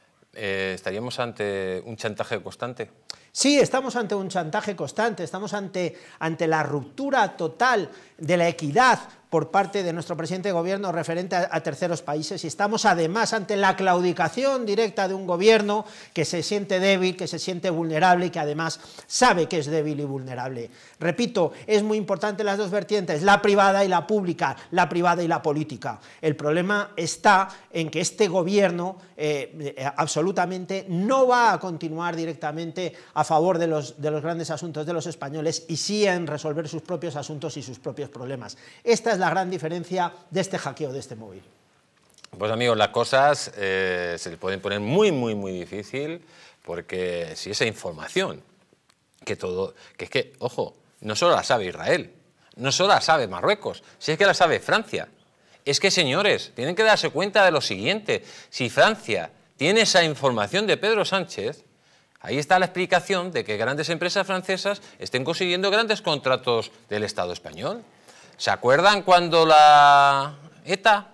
eh, ¿estaríamos ante un chantaje constante? Sí, estamos ante un chantaje constante, estamos ante, ante la ruptura total de la equidad por parte de nuestro presidente de gobierno referente a, a terceros países, y estamos además ante la claudicación directa de un gobierno que se siente débil, que se siente vulnerable y que además sabe que es débil y vulnerable. Repito, es muy importante las dos vertientes, la privada y la pública, la privada y la política. El problema está en que este gobierno eh, eh, absolutamente no va a continuar directamente a favor de los, de los grandes asuntos de los españoles, y sí en resolver sus propios asuntos y sus propios problemas. Esta es la gran diferencia de este hackeo de este móvil. Pues amigos, las cosas eh, se le pueden poner muy, muy, muy difícil, porque si esa información, que todo, que es que, ojo, no solo la sabe Israel, no solo la sabe Marruecos, si es que la sabe Francia. Es que, señores, tienen que darse cuenta de lo siguiente: si Francia tiene esa información de Pedro Sánchez, ahí está la explicación de que grandes empresas francesas estén consiguiendo grandes contratos del Estado español. ¿Se acuerdan cuando la ETA,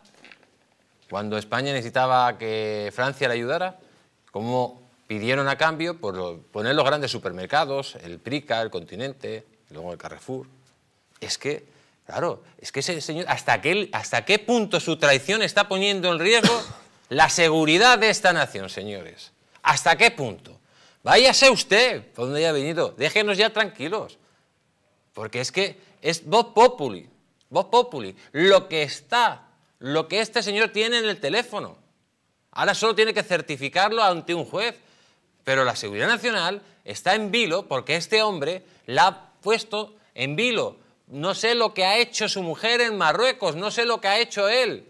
cuando España necesitaba que Francia le ayudara? ¿Cómo pidieron a cambio por poner los grandes supermercados, el Prica, el Continente, luego el Carrefour? Es que, claro, es que ese señor, ¿hasta qué, hasta qué punto su traición está poniendo en riesgo la seguridad de esta nación, señores? ¿Hasta qué punto? Váyase usted, por donde haya venido, déjenos ya tranquilos, porque es que es voz populi. Voz populi, lo que está, lo que este señor tiene en el teléfono. Ahora solo tiene que certificarlo ante un juez, pero la seguridad nacional está en vilo porque este hombre la ha puesto en vilo. No sé lo que ha hecho su mujer en Marruecos, no sé lo que ha hecho él,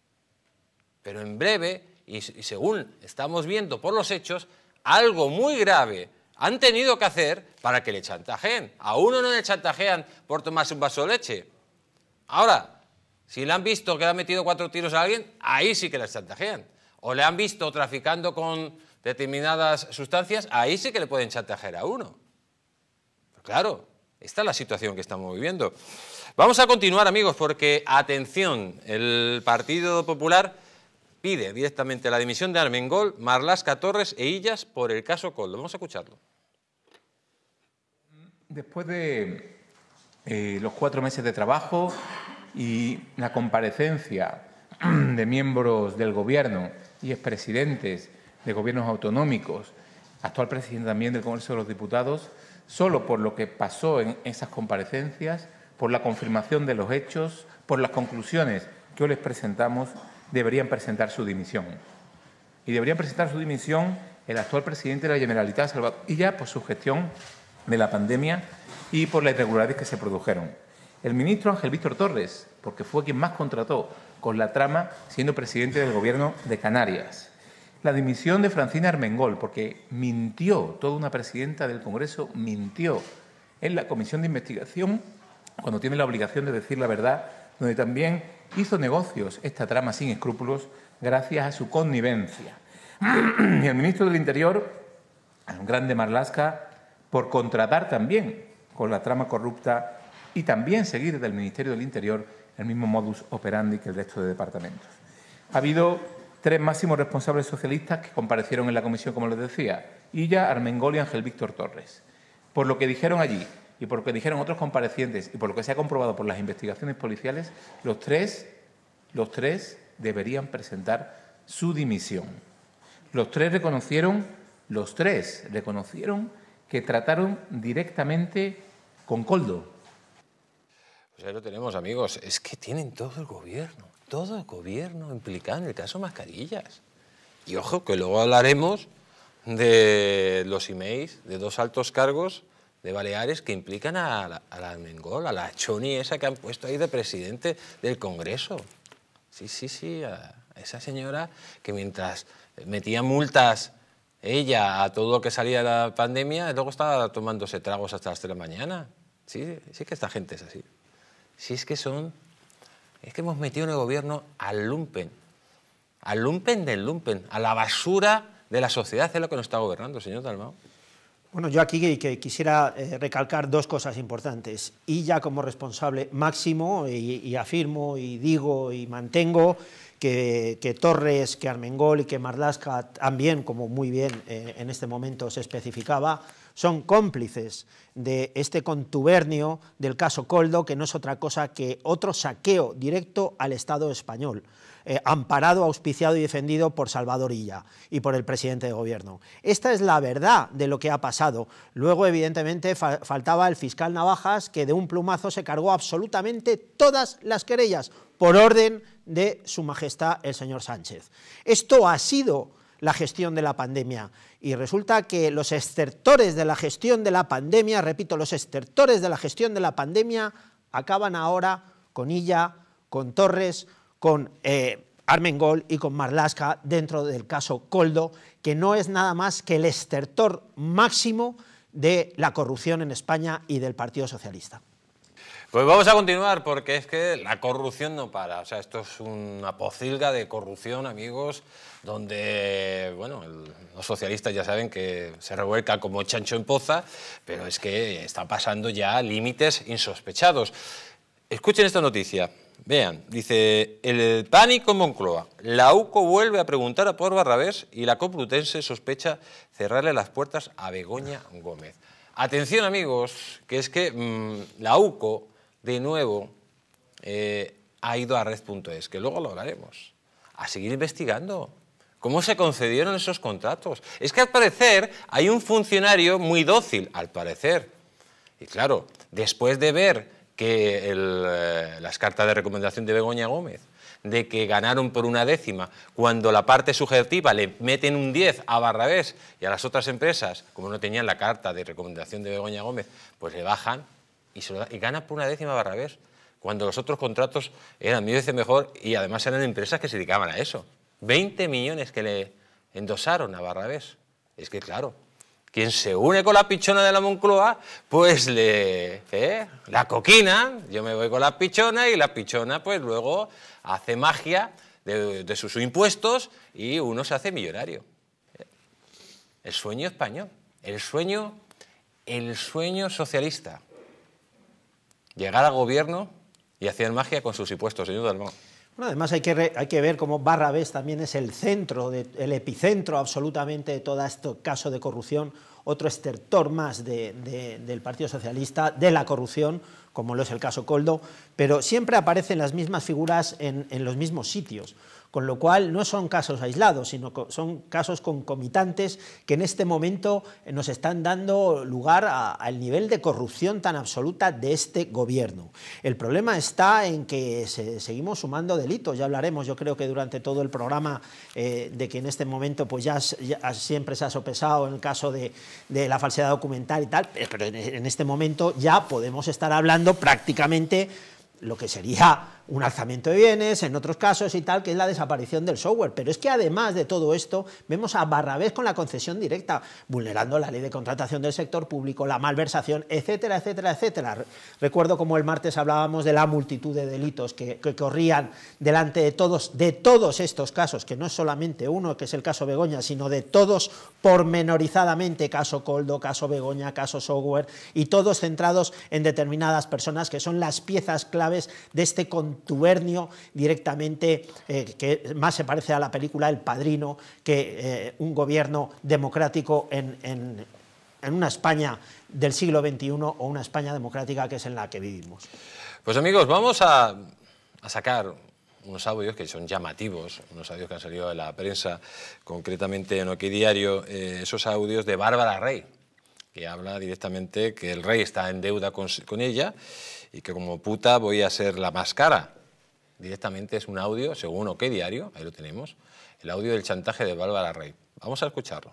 pero en breve, y, y según estamos viendo por los hechos, algo muy grave han tenido que hacer para que le chantajeen. A uno no le chantajean por tomarse un vaso de leche. Ahora, si le han visto que le han metido cuatro tiros a alguien, ahí sí que le chantajean. O le han visto traficando con determinadas sustancias, ahí sí que le pueden chantajear a uno. Pero claro, esta es la situación que estamos viviendo. Vamos a continuar, amigos, porque, atención, el Partido Popular pide directamente la dimisión de Armengol, Marlaska, Torres e Illas por el caso Koldo. Vamos a escucharlo. Después de eh, los cuatro meses de trabajo y la comparecencia de miembros del Gobierno y expresidentes de gobiernos autonómicos, actual presidente también del Congreso de los Diputados, solo por lo que pasó en esas comparecencias, por la confirmación de los hechos, por las conclusiones que hoy les presentamos, deberían presentar su dimisión. Y deberían presentar su dimisión el actual presidente de la Generalitat, Salvador Illa, por su gestión de la pandemia y por las irregularidades que se produjeron. El ministro Ángel Víctor Torres, porque fue quien más contrató con la trama siendo presidente del Gobierno de Canarias. La dimisión de Francina Armengol, porque mintió, toda una presidenta del Congreso mintió en la comisión de investigación cuando tiene la obligación de decir la verdad, donde también hizo negocios esta trama sin escrúpulos gracias a su connivencia. Y el ministro del Interior, el grande Marlaska, por contratar también con la trama corrupta y también seguir del Ministerio del Interior el mismo modus operandi que el resto de departamentos. Ha habido tres máximos responsables socialistas que comparecieron en la comisión, como les decía, Illa, Armengol y Ángel Víctor Torres. Por lo que dijeron allí y por lo que dijeron otros comparecientes y por lo que se ha comprobado por las investigaciones policiales, los tres los tres deberían presentar su dimisión. Los tres reconocieron, los tres reconocieron que trataron directamente con Koldo. Pues ahí lo tenemos, amigos. Es que tienen todo el gobierno, todo el gobierno implicado en el caso Mascarillas. Y ojo, que luego hablaremos de los emails de dos altos cargos de Baleares que implican a la, a la Armengol, a la Choni esa que han puesto ahí de presidente del Congreso. Sí, sí, sí, a esa señora que mientras metía multas ella a todo lo que salía de la pandemia, luego estaba tomándose tragos hasta las tres de la mañana. Sí, sí que esta gente es así. Sí, es que son... Es que hemos metido en el gobierno al lumpen, al lumpen del lumpen, a la basura de la sociedad, es lo que nos está gobernando, señor Dalmau. Bueno, yo aquí que quisiera eh, recalcar dos cosas importantes. Y ya como responsable máximo, y, y afirmo, y digo, y mantengo, que, que Torres, que Armengol y que Marlaska también, como muy bien eh, en este momento se especificaba, son cómplices de este contubernio del caso Koldo, que no es otra cosa que otro saqueo directo al Estado español, eh, amparado, auspiciado y defendido por Salvador Illa y por el presidente de gobierno. Esta es la verdad de lo que ha pasado. Luego, evidentemente, fa faltaba el fiscal Navajas, que de un plumazo se cargó absolutamente todas las querellas por orden de su majestad el señor Sánchez. Esto ha sido la gestión de la pandemia, y resulta que los estertores de la gestión de la pandemia, repito, los estertores de la gestión de la pandemia acaban ahora con Illa, con Torres, con eh, Armengol y con Marlaska dentro del caso Koldo, que no es nada más que el estertor máximo de la corrupción en España y del Partido Socialista. Pues vamos a continuar, porque es que la corrupción no para. O sea, esto es una pocilga de corrupción, amigos, donde, bueno, el, los socialistas ya saben que se revuelca como chancho en poza, pero es que está pasando ya límites insospechados. Escuchen esta noticia. Vean, dice, el pánico en Moncloa. La U C O vuelve a preguntar por Barrabés y la Complutense sospecha cerrarle las puertas a Begoña Gómez. Atención, amigos, que es que mmm, la U C O de nuevo eh, ha ido a red punto es, que luego lo hablaremos, a seguir investigando cómo se concedieron esos contratos. Es que al parecer hay un funcionario muy dócil, al parecer. Y claro, después de ver que el, eh, las cartas de recomendación de Begoña Gómez, de que ganaron por una décima, cuando la parte subjetiva le meten un diez a Barrabés y a las otras empresas, como no tenían la carta de recomendación de Begoña Gómez, pues le bajan y, se lo, y ganan por una décima a Barrabés, cuando los otros contratos eran mil veces mejor y además eran empresas que se dedicaban a eso. veinte millones que le endosaron a Barrabés. Es que claro, quien se une con la pichona de la Moncloa, pues le ¿eh? la coquina. Yo me voy con la pichona y la pichona pues luego hace magia de, de sus impuestos y uno se hace millonario. El sueño español, el sueño, el sueño socialista. Llegar al gobierno y hacer magia con sus impuestos, señor Dalmau. Bueno, además hay que, re, hay que ver cómo Barrabés también es el centro, de, el epicentro absolutamente de todo este caso de corrupción, otro estertor más de, de, del Partido Socialista, de la corrupción, como lo es el caso Koldo, pero siempre aparecen las mismas figuras en, en los mismos sitios, con lo cual no son casos aislados, sino que son casos concomitantes que en este momento nos están dando lugar a, al nivel de corrupción tan absoluta de este gobierno. El problema está en que se, seguimos sumando delitos, ya hablaremos, yo creo que durante todo el programa, eh, de que en este momento pues ya, ya siempre se ha sopesado en el caso de, de la falsedad documental y tal, pero en, en este momento ya podemos estar hablando prácticamente lo que sería un alzamiento de bienes, en otros casos y tal, que es la desaparición del software. Pero es que además de todo esto, vemos a Barrabés con la concesión directa, vulnerando la ley de contratación del sector público, la malversación, etcétera, etcétera, etcétera. Recuerdo como el martes hablábamos de la multitud de delitos que, que corrían delante de todos, de todos estos casos, que no es solamente uno, que es el caso Begoña, sino de todos pormenorizadamente, caso Koldo, caso Begoña, caso software, y todos centrados en determinadas personas que son las piezas claves de este contubernio directamente, eh, que más se parece a la película El Padrino que eh, un gobierno democrático en, en, en una España del siglo veintiuno o una España democrática que es en la que vivimos. Pues amigos, vamos a, a sacar unos audios que son llamativos, unos audios que han salido de la prensa, concretamente en OK Diario, eh, esos audios de Bárbara Rey, que habla directamente que el rey está en deuda con, con ella y que como puta voy a ser la más cara. Directamente es un audio, según OK Diario, ahí lo tenemos, el audio del chantaje de Bárbara Rey. Vamos a escucharlo.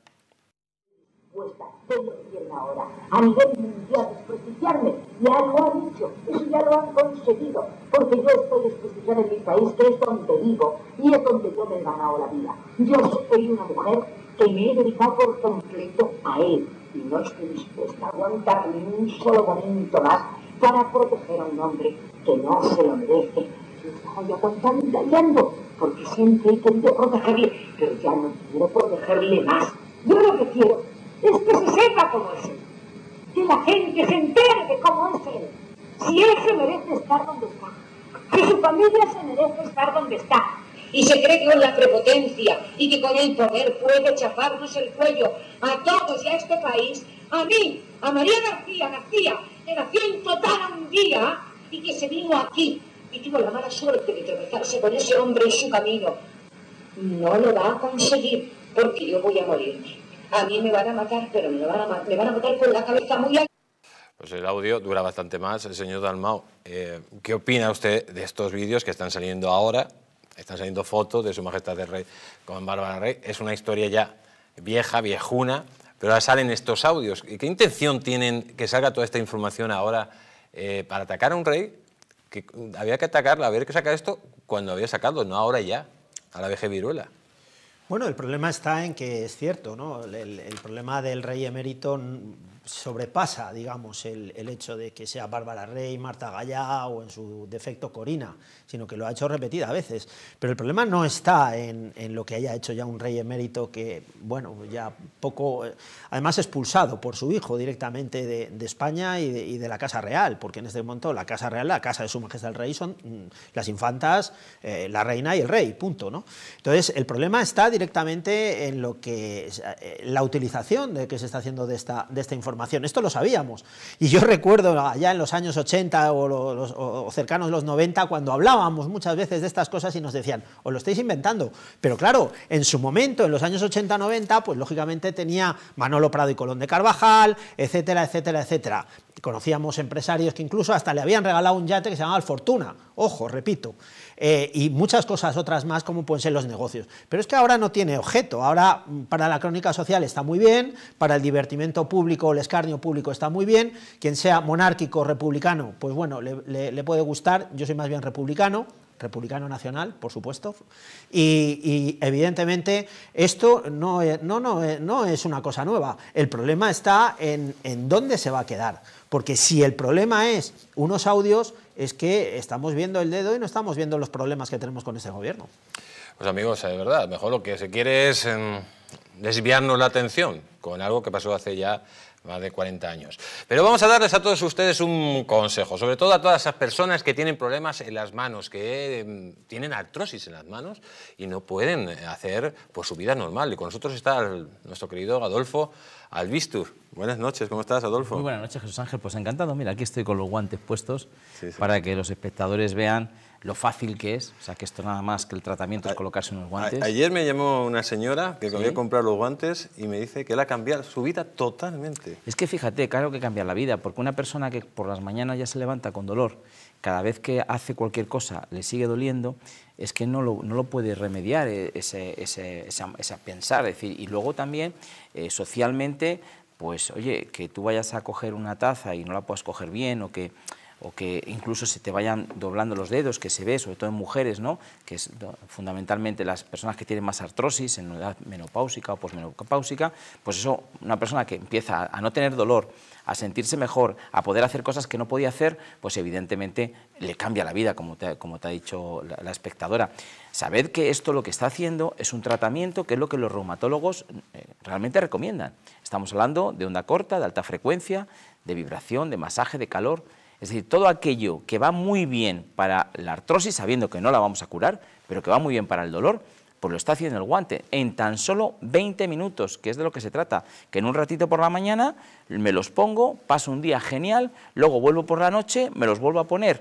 Ahora, a nivel mundial, desprestigiarme, ya lo han hecho, eso ya lo han conseguido, porque yo estoy desprestigiada en mi país, que es donde vivo, y es donde yo me he ganado la vida. Yo soy una mujer que me he dedicado por completo a él, y no estoy dispuesta a aguantar ni un solo momento más para proteger a un hombre que no se lo merece. Yo estoy aguantando y callando, porque siempre he querido protegerle, pero ya no quiero protegerle más. Yo lo que quiero es que se sepa cómo es él, que la gente se entere de cómo es él, si él se merece estar donde está, que su familia se merece estar donde está, y se cree que con la prepotencia y que con el poder puede chafarnos el cuello a todos y a este país, a mí, a María García García, que nació en Totana un día y que se vino aquí y tuvo la mala suerte de tropezarse con ese hombre en su camino. No lo va a conseguir, porque yo voy a morirme. A mí me van a matar, pero me van a, me van a matar con la cabeza muy alta. Pues el audio dura bastante más. El señor Dalmau, eh, ¿qué opina usted de estos vídeos que están saliendo ahora? Están saliendo fotos de Su Majestad el Rey con Bárbara Rey. Es una historia ya vieja, viejuna, pero ahora salen estos audios. ¿Y qué intención tienen que salga toda esta información ahora eh, para atacar a un rey? Que había que atacarla, había que sacar esto cuando había sacado, no ahora ya, a la vejez viruela. Bueno, el problema está en que es cierto, ¿no? El, el, el problema del rey emérito sobrepasa, digamos, el, el hecho de que sea Bárbara Rey, Marta Gallá o en su defecto Corina, sino que lo ha hecho repetidas veces. Pero el problema no está en, en lo que haya hecho ya un rey emérito que, bueno, ya poco, además expulsado por su hijo directamente de, de España y de, y de la Casa Real, porque en este momento la Casa Real, la Casa de Su Majestad el Rey son mm, las infantas, eh, la reina y el rey, punto, ¿no? Entonces, el problema está directamente en lo que eh, la utilización de que se está haciendo de esta, de esta información. Esto lo sabíamos. Y yo recuerdo allá en los años ochenta o, los, o cercanos a los noventa, cuando hablábamos muchas veces de estas cosas y nos decían, os lo estáis inventando. Pero claro, en su momento, en los años ochenta noventa, pues lógicamente tenía Manolo Prado y Colón de Carvajal, etcétera, etcétera, etcétera. Conocíamos empresarios que incluso hasta le habían regalado un yate que se llamaba el Fortuna. Ojo, repito. Eh, y muchas cosas otras más como pueden ser los negocios. Pero es que ahora no tiene objeto. Ahora para la crónica social está muy bien, para el divertimento público, el escarnio público está muy bien. Quien sea monárquico o republicano, pues bueno, le, le, le puede gustar. Yo soy más bien republicano. Republicano nacional, por supuesto, y, y evidentemente esto no es, no, no, no es una cosa nueva. El problema está en, en dónde se va a quedar, porque si el problema es unos audios, es que estamos viendo el dedo y no estamos viendo los problemas que tenemos con este gobierno. Pues amigos, de verdad, mejor lo que se quiere es eh, desviarnos la atención con algo que pasó hace ya más de cuarenta años. Pero vamos a darles a todos ustedes un consejo, sobre todo a todas esas personas que tienen problemas en las manos, que eh, tienen artrosis en las manos y no pueden hacer pues, su vida normal. Y con nosotros está el, nuestro querido Adolfo Albistur. Buenas noches, ¿cómo estás, Adolfo? Muy buenas noches, Jesús Ángel. Pues encantado. Mira, aquí estoy con los guantes puestos sí, sí. para que los espectadores vean lo fácil que es, o sea, que esto nada más que el tratamiento es colocarse unos guantes. A, ayer me llamó una señora que ¿Sí? quería comprar los guantes y me dice que él ha cambiado su vida totalmente. Es que fíjate, claro que cambia la vida, porque una persona que por las mañanas ya se levanta con dolor, cada vez que hace cualquier cosa le sigue doliendo, es que no lo, no lo puede remediar ese, ese, esa, esa pensar. Es decir, y luego también, eh, socialmente, pues oye, que tú vayas a coger una taza y no la puedas coger bien, o que... o que incluso se te vayan doblando los dedos, que se ve, sobre todo en mujeres, ¿no? Que es fundamentalmente las personas que tienen más artrosis en edad menopáusica o posmenopáusica, pues eso, una persona que empieza a no tener dolor, a sentirse mejor, a poder hacer cosas que no podía hacer, pues evidentemente le cambia la vida, como te, como te ha dicho la, la espectadora. Sabed que esto lo que está haciendo es un tratamiento que es lo que los reumatólogos eh, realmente recomiendan. Estamos hablando de onda corta, de alta frecuencia, de vibración, de masaje, de calor. Es decir, todo aquello que va muy bien para la artrosis, sabiendo que no la vamos a curar, pero que va muy bien para el dolor, pues lo está haciendo el guante en tan solo veinte minutos, que es de lo que se trata, que en un ratito por la mañana me los pongo, paso un día genial, luego vuelvo por la noche, me los vuelvo a poner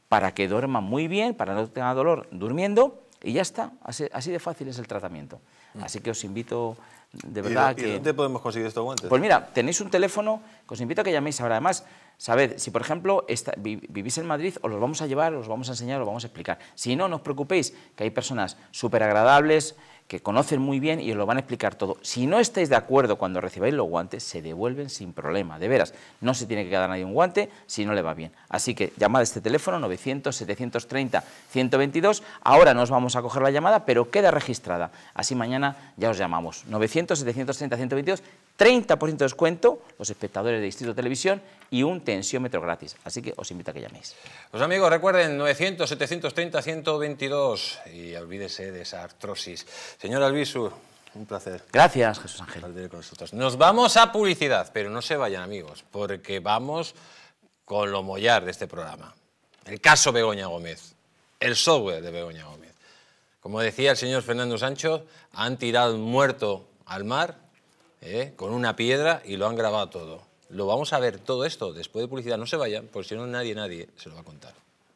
para que duerman muy bien, para que no tengan dolor durmiendo, y ya está, así, así de fácil es el tratamiento. Así que os invito de verdad ¿Y, que... ¿Y dónde podemos conseguir estos guantes? Pues mira, tenéis un teléfono que os invito a que llaméis ahora. Además, sabed, si por ejemplo está, vivís en Madrid, os los vamos a llevar, os los vamos a enseñar, os los vamos a explicar. Si no, no os preocupéis, que hay personas súper agradables, que conocen muy bien y os lo van a explicar todo. Si no estáis de acuerdo cuando recibáis los guantes, se devuelven sin problema, de veras. No se tiene que quedar nadie un guante si no le va bien. Así que llamad a este teléfono, novecientos, setecientos treinta, ciento veintidós. Ahora no os vamos a coger la llamada, pero queda registrada. Así mañana ya os llamamos. novecientos, setecientos treinta, ciento veintidós, treinta por ciento de descuento, los espectadores de Distrito Televisión, y un tensiómetro gratis. Así que os invito a que llaméis. Pues amigos, recuerden, novecientos, setecientos treinta, ciento veintidós, y olvídese de esa artrosis. Señor Albizu, un placer. Gracias, Jesús Ángel. Con nosotros. Nos vamos a publicidad, pero no se vayan, amigos, porque vamos con lo mollar de este programa. El caso Begoña Gómez, el software de Begoña Gómez. Como decía el señor Fernando Sancho, han tirado un muerto al mar eh, con una piedra y lo han grabado todo. Lo vamos a ver todo esto después de publicidad. No se vayan, porque si no nadie, nadie se lo va a contar.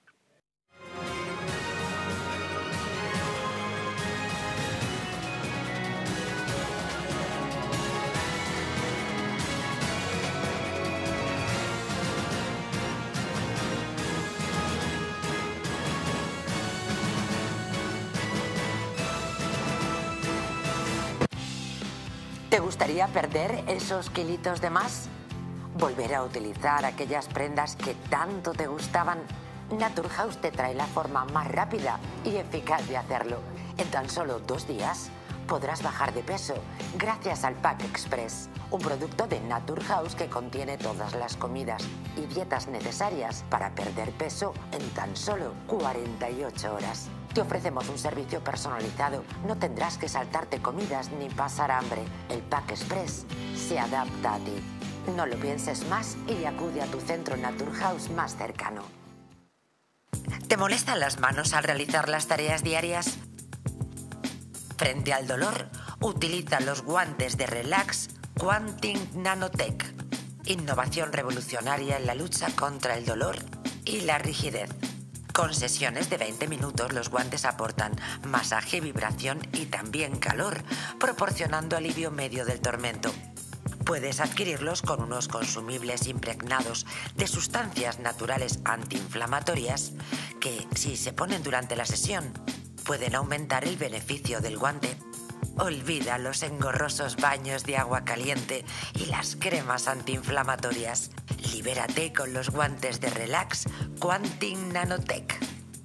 ¿Te gustaría perder esos kilitos de más? ¿Volver a utilizar aquellas prendas que tanto te gustaban? Naturhaus te trae la forma más rápida y eficaz de hacerlo. En tan solo dos días podrás bajar de peso gracias al Pack Express, un producto de Naturhaus que contiene todas las comidas y dietas necesarias para perder peso en tan solo cuarenta y ocho horas. Te ofrecemos un servicio personalizado, no tendrás que saltarte comidas ni pasar hambre. El Pack Express se adapta a ti. No lo pienses más y acude a tu centro Naturhaus más cercano. ¿Te molestan las manos al realizar las tareas diarias? Frente al dolor, utiliza los guantes de Relax Quantum Nanotech. Innovación revolucionaria en la lucha contra el dolor y la rigidez. Con sesiones de veinte minutos, los guantes aportan masaje, vibración y también calor, proporcionando alivio medio del tormento. Puedes adquirirlos con unos consumibles impregnados de sustancias naturales antiinflamatorias que, si se ponen durante la sesión, pueden aumentar el beneficio del guante. Olvida los engorrosos baños de agua caliente y las cremas antiinflamatorias. Libérate con los guantes de Relax Quantum Nanotech.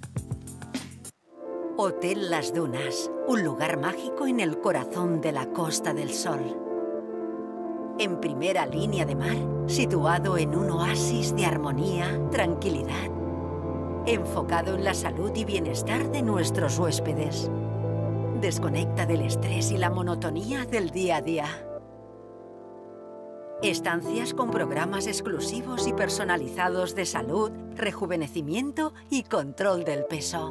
Hotel Las Dunas, un lugar mágico en el corazón de la Costa del Sol. En primera línea de mar, situado en un oasis de armonía, tranquilidad, enfocado en la salud y bienestar de nuestros huéspedes. Desconecta del estrés y la monotonía del día a día. Estancias con programas exclusivos y personalizados de salud, rejuvenecimiento y control del peso.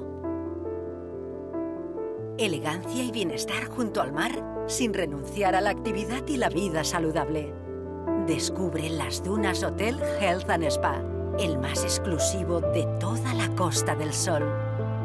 Elegancia y bienestar junto al mar, sin renunciar a la actividad y la vida saludable. Descubre Las Dunas Hotel Health and Spa, el más exclusivo de toda la Costa del Sol.